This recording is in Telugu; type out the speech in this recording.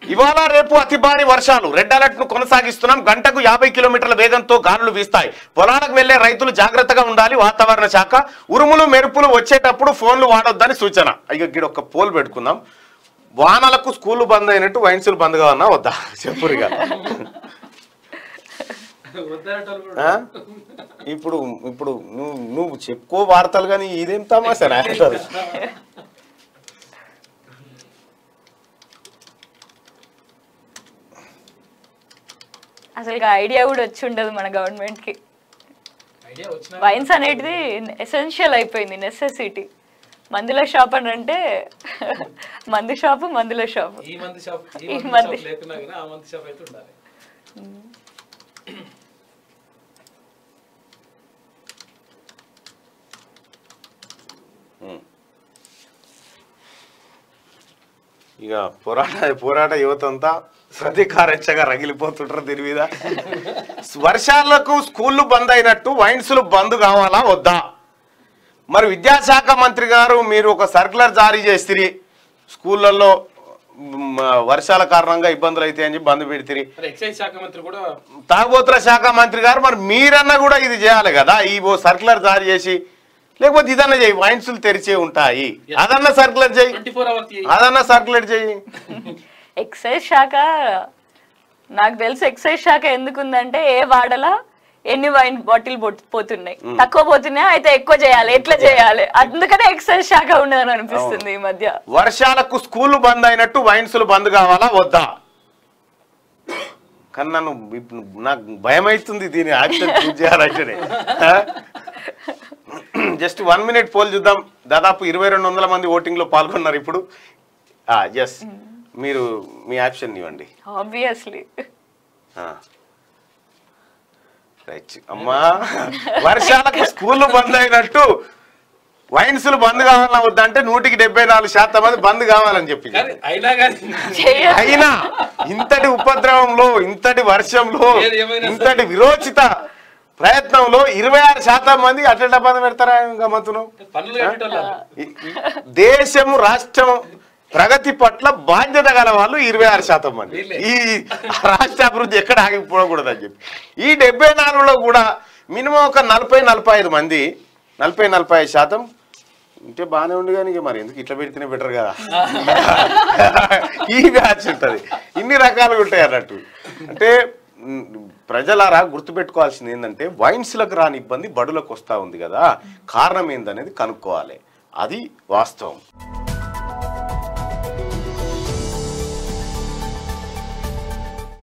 ఇవాళ రేపు అతి భారీ వర్షాలు రెడ్ అలర్ట్ ను కొనసాగిస్తున్నాం. గంటకు 50 కిలోమీటర్ల వేగంతో గాలులు వీస్తాయి. పొలాలకు వెళ్లే రైతులు జాగ్రత్తగా ఉండాలి. వాతావరణ శాఖ ఉరుములు మెరుపులు వచ్చేటప్పుడు ఫోన్లు వాడొద్దని సూచన. ఇక గిడ ఒక పోల్ పెట్టుకుందాం. వానలకు స్కూళ్లు బంద్ అయినట్టు వైన్సులు బంద్ కావన్నా వద్దా చెప్పురుగా. ఇప్పుడు ఇప్పుడు నువ్వు చెప్పుకో వార్తలు కానీ ఇదేం తమాసా రాస్తారు. అసలు ఐడియా కూడా వచ్చి ఉండదు మన గవర్నమెంట్ కి. వైన్స్ అనేది ఎసెన్షియల్ అయిపోయింది, నెసెసిటీ. మందుల షాప్ అని అంటే మందు షాపు, మందుల షాపు. ఇక పోరాట యువత అంతా సతికారెచ్చగా రగిలిపోతుంటారు దీని మీద. వర్షాలకు స్కూళ్ళు బంద్ అయినట్టు వైన్స్లు బంద్ కావాలా వద్దా? మరి విద్యాశాఖ మంత్రి గారు మీరు ఒక సర్క్యులర్ జారీ చేసిరి, స్కూళ్ళల్లో వర్షాల కారణంగా ఇబ్బందులు అయితే అని బంద్ పెడితే. తాగుబోతుల శాఖ మంత్రి గారు మరి మీరన్నా కూడా ఇది చేయాలి కదా, ఈ సర్క్యులర్ జారీ చేసి. లేకపోతే ఇదన్నా చెయ్యి, వైన్స్లు తెరిచే ఉంటాయి, అదన్నా సర్క్యులర్ చెయ్యి, అదన్నా సర్క్యులర్ చెయ్యి. ఎక్సైజ్ శాఖ నాకు తెలుసు. ఎక్సైజ్ శాఖ ఎందుకుందంటే ఏ వాడలా ఎన్ని వైన్ బాటిల్ పోతున్నాయి, తక్కువ పోతున్నాయి, అయితే ఎక్కువ చేయాలి, ఎట్లా చేయాలి, అందుకనే ఎక్సైజ్ శాఖ ఉండదని అనిపిస్తుంది ఈ మధ్య. వర్షాలకు స్కూళ్లు బంద్ అయినట్టు వైన్స్లు బంద్ కావాలా వద్దా? కానీ నాకు భయం అవుతుంది దీని యాక్షన్ చూస్ చేయాలంటే. జస్ట్ 1 minute పోల్ చూద్దాం. దాదాపు 2200 మంది ఓటింగ్ లో పాల్గొన్నారు. ఇప్పుడు ఎస్, మీరు మీ ఆప్షన్ ఇవ్వండి. Obviously right. అమ్మా, వర్షాలకు స్కూళ్ళు బంద్ అయినట్టు వైన్స్లు బంద్ కావాలన్నా వద్దంటే 174% మంది బంద్ కావాలని చెప్పి. అయినా ఇంతటి ఉపద్రవంలో, ఇంతటి వర్షంలో, ఇంతటి విరోచిత ప్రయత్నంలో 26% మంది అట్లా బంద్ పెడతారా? గమ్మతును. దేశం, రాష్ట్రం ప్రగతి పట్ల బాధ్యత గల వాళ్ళు 26% మంది. ఈ రాష్ట్ర అభివృద్ధి ఎక్కడ ఆగిపోకూడదని చెప్పి ఈ 74లో కూడా మినిమం ఒక 40-45 మంది, 40-45% ఉంటే బాగానే ఉంది. కానీ మరి ఎందుకు ఇట్లా పెడితేనే బెటర్ కదా, ఈ బ్యాచ్ ఉంటుంది. ఇన్ని రకాలుగా ఉంటాయి అన్నట్టు. అంటే ప్రజలారా గుర్తుపెట్టుకోవాల్సింది ఏంటంటే వైన్స్లకు రాని ఇబ్బంది బడులకు వస్తూ ఉంది కదా, కారణం ఏందనేది కనుక్కోవాలి. అది వాస్తవం.